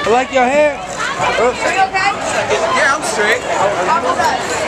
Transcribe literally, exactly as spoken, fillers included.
I like your hair. Are you okay? Yeah, I'm straight.